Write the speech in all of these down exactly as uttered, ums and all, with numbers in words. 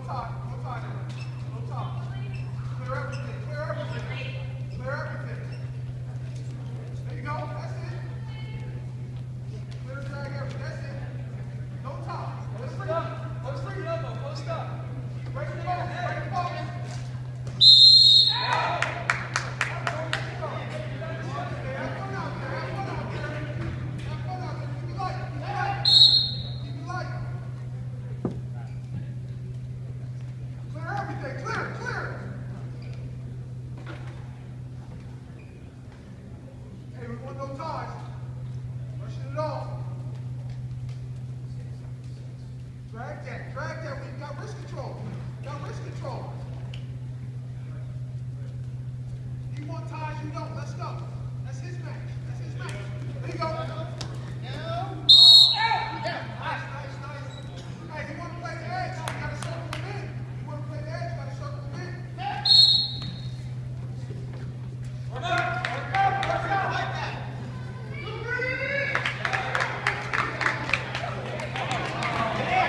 Drag that, drag that. We've got wrist control. Got wrist control. You want ties, you don't. Let's go. That's his match. That's his match. There you go. No. Oh. Yeah. Nice, nice, nice. Hey, you want to play the edge? You got to circle him in. You want to play the edge? You got to circle him in. Work out. Work out. Work out. Like that.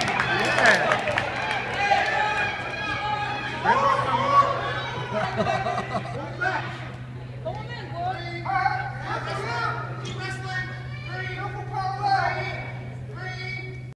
Ha ha ha!